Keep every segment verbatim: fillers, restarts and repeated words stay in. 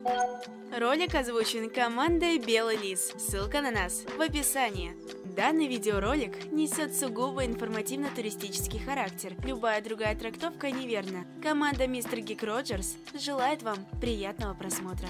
Ролик озвучен командой Белый Лис. Ссылка на нас в описании. Данный видеоролик несет сугубо информативно-туристический характер. Любая другая трактовка неверна. Команда Мистер Гик Роджерс желает вам приятного просмотра.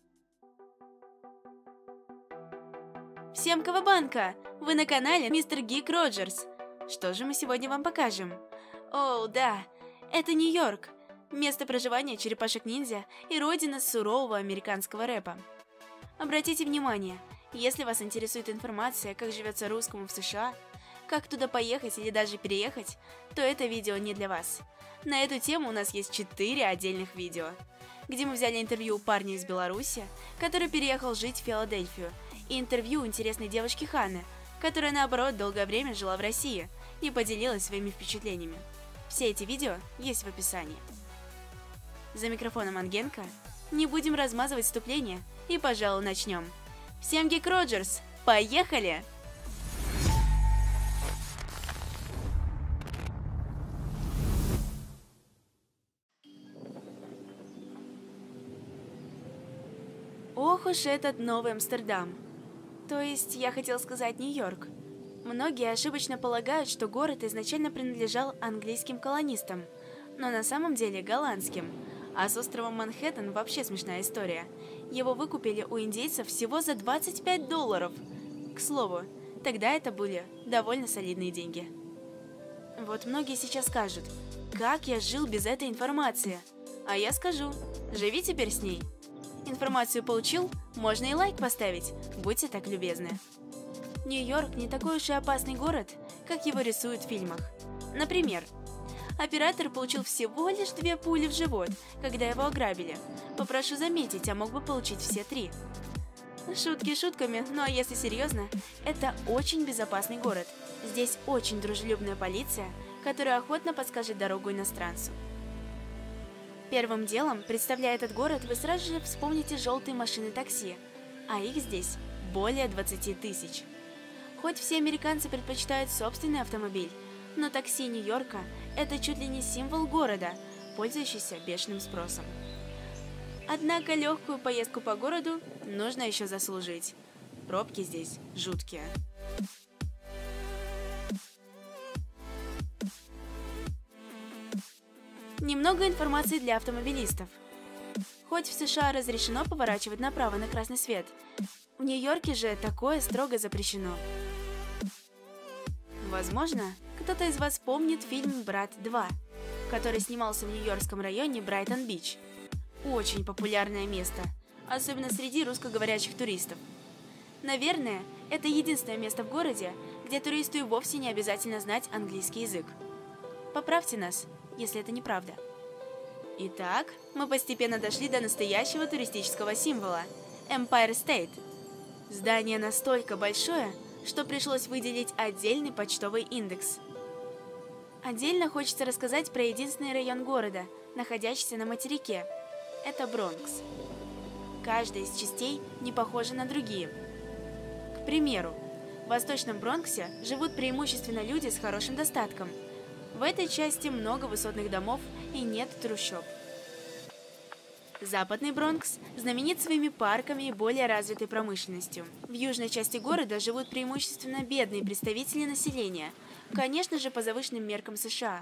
Всем кавабанка! Вы на канале Мистер Гик Роджерс. Что же мы сегодня вам покажем? О, да, это Нью-Йорк. Место проживания черепашек-ниндзя и родина сурового американского рэпа. Обратите внимание, если вас интересует информация, как живется русскому в США, как туда поехать или даже переехать, то это видео не для вас. На эту тему у нас есть четыре отдельных видео, где мы взяли интервью у парня из Беларуси, который переехал жить в Филадельфию, и интервью интересной девушки Ханны, которая наоборот долгое время жила в России и поделилась своими впечатлениями. Все эти видео есть в описании. За микрофоном Ангенко. Не будем размазывать вступление и, пожалуй, начнем. Всем Гик Роджерс, поехали! Ох уж этот Новый Амстердам. То есть, я хотел сказать Нью-Йорк. Многие ошибочно полагают, что город изначально принадлежал английским колонистам, но на самом деле голландским. А с островом Манхэттен вообще смешная история. Его выкупили у индейцев всего за двадцать пять долларов. К слову, тогда это были довольно солидные деньги. Вот многие сейчас скажут, как я жил без этой информации? А я скажу, живи теперь с ней. Информацию получил, можно и лайк поставить, будьте так любезны. Нью-Йорк не такой уж и опасный город, как его рисуют в фильмах. Например, оператор получил всего лишь две пули в живот, когда его ограбили. Попрошу заметить, а мог бы получить все три. Шутки шутками, но если серьезно, это очень безопасный город. Здесь очень дружелюбная полиция, которая охотно подскажет дорогу иностранцу. Первым делом, представляя этот город, вы сразу же вспомните желтые машины такси, а их здесь более двадцати тысяч. Хоть все американцы предпочитают собственный автомобиль, но такси Нью-Йорка – это чуть ли не символ города, пользующийся бешеным спросом. Однако легкую поездку по городу нужно еще заслужить. Пробки здесь жуткие. Немного информации для автомобилистов. Хоть в США разрешено поворачивать направо на красный свет, в Нью-Йорке же такое строго запрещено. Возможно, кто-то из вас помнит фильм «Брат два», который снимался в нью-йоркском районе Брайтон-Бич. Очень популярное место, особенно среди русскоговорящих туристов. Наверное, это единственное место в городе, где туристу и вовсе не обязательно знать английский язык. Поправьте нас, если это неправда. Итак, мы постепенно дошли до настоящего туристического символа – Empire State. Здание настолько большое, что пришлось выделить отдельный почтовый индекс. Отдельно хочется рассказать про единственный район города, находящийся на материке. Это Бронкс. Каждая из частей не похожа на другие. К примеру, в Восточном Бронксе живут преимущественно люди с хорошим достатком. В этой части много высотных домов и нет трущоб. Западный Бронкс знаменит своими парками и более развитой промышленностью. В южной части города живут преимущественно бедные представители населения, конечно же, по завышенным меркам США.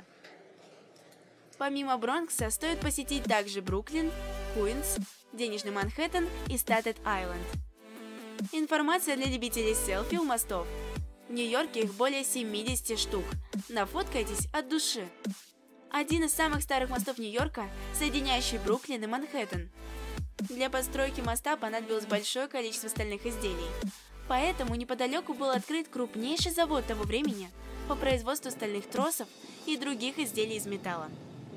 Помимо Бронкса стоит посетить также Бруклин, Куинс, денежный Манхэттен и Статен-Айленд. Информация для любителей селфи у мостов. В Нью-Йорке их более семидесяти штук. Нафоткайтесь от души. Один из самых старых мостов Нью-Йорка, соединяющий Бруклин и Манхэттен. Для постройки моста понадобилось большое количество стальных изделий. Поэтому неподалеку был открыт крупнейший завод того времени по производству стальных тросов и других изделий из металла.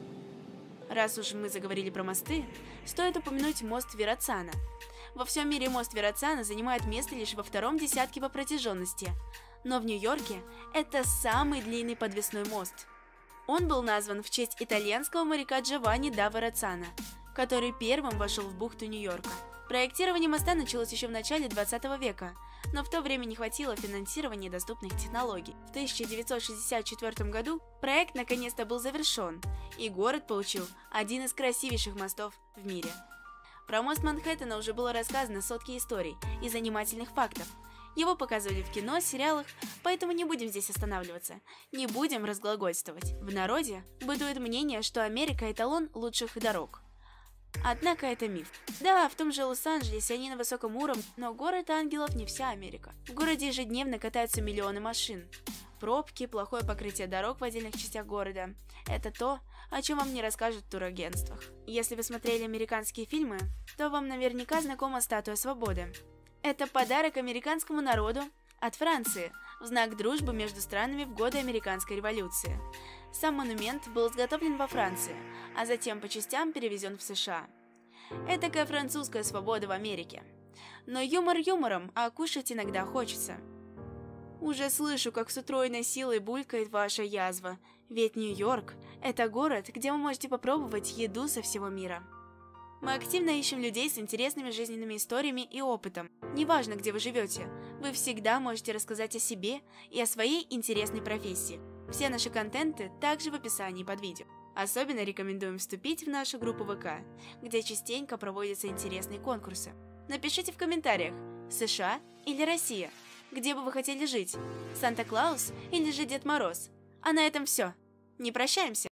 Раз уж мы заговорили про мосты, стоит упомянуть мост Веррацано. Во всем мире мост Веррацано занимает место лишь во втором десятке по протяженности, но в Нью-Йорке это самый длинный подвесной мост. Он был назван в честь итальянского моряка Джованни да Веррацано, который первым вошел в бухту Нью-Йорка. Проектирование моста началось еще в начале двадцатого века, но в то время не хватило финансирования доступных технологий. В тысяча девятьсот шестьдесят четвёртом году проект наконец-то был завершен, и город получил один из красивейших мостов в мире. Про мост Манхэттена уже было рассказано сотки историй и занимательных фактов. Его показывали в кино, сериалах, поэтому не будем здесь останавливаться. Не будем разглагольствовать. В народе бытует мнение, что Америка – эталон лучших дорог. Однако это миф. Да, в том же Лос-Анджелесе они на высоком уровне, но город ангелов не вся Америка. В городе ежедневно катаются миллионы машин. Пробки, плохое покрытие дорог в отдельных частях города – это то, о чем вам не расскажут в турагентствах. Если вы смотрели американские фильмы, то вам наверняка знакома статуя свободы. Это подарок американскому народу от Франции в знак дружбы между странами в годы американской революции. Сам монумент был изготовлен во Франции, а затем по частям перевезен в США. Этакая французская свобода в Америке. Но юмор юмором, а кушать иногда хочется. Уже слышу, как с утроенной силой булькает ваша язва, ведь Нью-Йорк – это город, где вы можете попробовать еду со всего мира. Мы активно ищем людей с интересными жизненными историями и опытом. Неважно, где вы живете, вы всегда можете рассказать о себе и о своей интересной профессии. Все наши контенты также в описании под видео. Особенно рекомендуем вступить в нашу группу ВК, где частенько проводятся интересные конкурсы. Напишите в комментариях, США или Россия, где бы вы хотели жить, Санта-Клаус или же Дед Мороз. А на этом все. Не прощаемся!